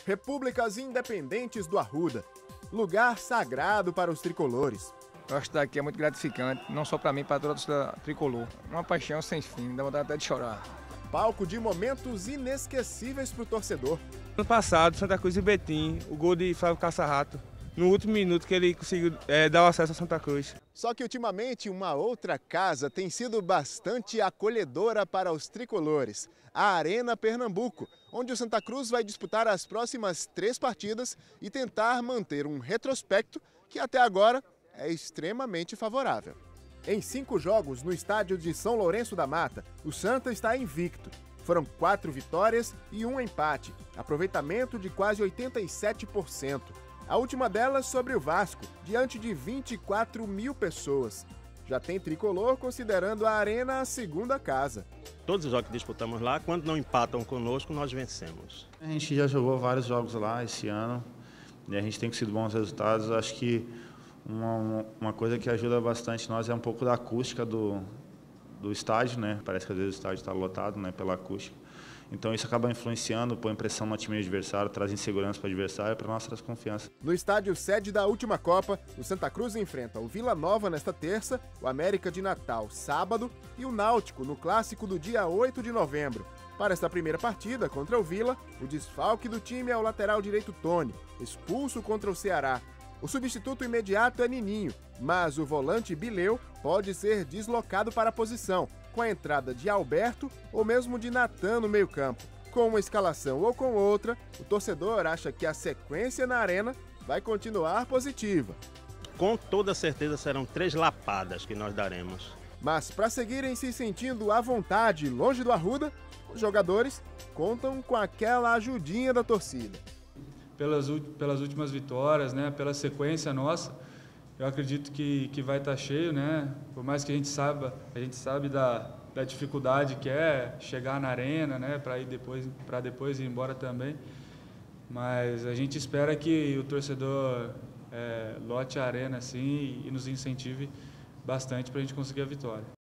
Repúblicas Independentes do Arruda, lugar sagrado para os tricolores. Eu acho que daqui é muito gratificante, não só para mim, para toda a torcida tricolor. Uma paixão sem fim, dá vontade até de chorar. Palco de momentos inesquecíveis para o torcedor. Ano passado, Santa Cruz e Betim, o gol de Flávio Caça-Rato, no último minuto que ele conseguiu dar o acesso a Santa Cruz. Só que ultimamente uma outra casa tem sido bastante acolhedora para os tricolores, a Arena Pernambuco, onde o Santa Cruz vai disputar as próximas 3 partidas e tentar manter um retrospecto que até agora é extremamente favorável. Em 5 jogos no estádio de São Lourenço da Mata, o Santa está invicto. Foram 4 vitórias e 1 empate, aproveitamento de quase 87%. A última delas sobre o Vasco, diante de 24 mil pessoas. Já tem tricolor considerando a Arena a segunda casa. Todos os jogos que disputamos lá, quando não empatam conosco, nós vencemos. A gente já jogou vários jogos lá esse ano e a gente tem conseguido bons resultados. Acho que uma coisa que ajuda bastante nós é um pouco da acústica do estádio, né? Parece que às vezes o estádio está lotado, né, pela acústica. Então isso acaba influenciando, põe pressão no time adversário, traz insegurança para o adversário e para nós traz confiança. No estádio sede da última Copa, o Santa Cruz enfrenta o Vila Nova nesta terça, o América de Natal sábado e o Náutico no clássico do dia 8 de novembro. Para esta primeira partida contra o Vila, o desfalque do time é o lateral direito Tony, expulso contra o Ceará. O substituto imediato é Nininho, mas o volante Bileu pode ser deslocado para a posição, com a entrada de Alberto ou mesmo de Natan no meio-campo. Com uma escalação ou com outra, o torcedor acha que a sequência na Arena vai continuar positiva. Com toda certeza serão 3 lapadas que nós daremos. Mas para seguirem se sentindo à vontade longe do Arruda, os jogadores contam com aquela ajudinha da torcida. Pelas últimas vitórias, né, pela sequência nossa, eu acredito que vai estar cheio, né? Por mais que a gente sabe da dificuldade que é chegar na arena, né, para depois ir embora também. Mas a gente espera que o torcedor lote a arena assim e nos incentive bastante para a gente conseguir a vitória.